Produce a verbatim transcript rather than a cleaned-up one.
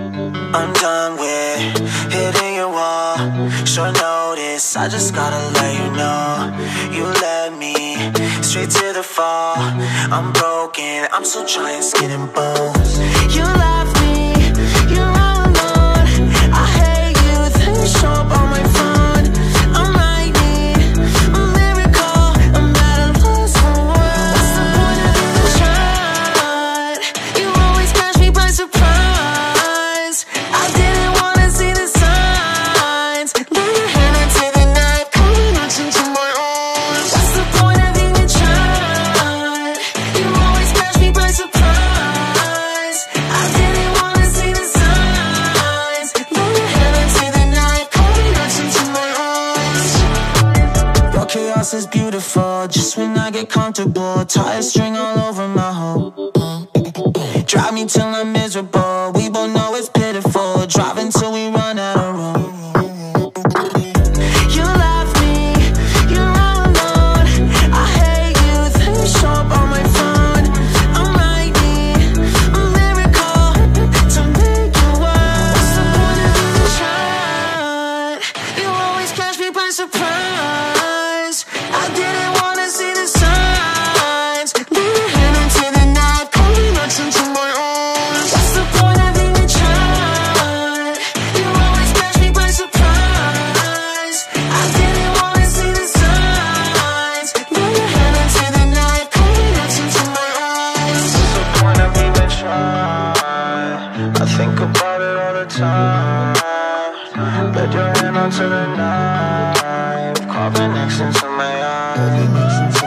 I'm done with hitting your wall. Short notice, I just gotta let you know. You led me straight to the fall. I'm broken, I'm still trying skin and bones. You left me, you're all alone. I hate you, then you show up on my phone. I'm writing a miracle, I'm at a loss for words. What's the point of even trying? You always catch me by surprise. I didn't wanna see the signs. Lay your hand into the night, coming out into my arms. What's the point of even trying? You always catch me by surprise. I didn't wanna see the signs. Lay your hand into the night, coming out into my arms. Your chaos is beautiful, just when I get comfortable. Tie a string all over my home. Drive me till I'm miserable. We both know it's pitiful. Drive until we run out of room. You left me, you're all alone. I hate you, then you show up on my phone. I'm writing a miracle to make you worse. What's the point of even trying? You always catch me by surprise. I didn't wanna see the signs. Lay your hand into the night, coming out into my arms. What's the point of even trying? You always catch me by surprise. I didn't wanna see the signs. Lay your hand into the night, coming out into my arms. What's the point of even trying? I think about it all the time. Let your hand onto the knife, carving X into my eye.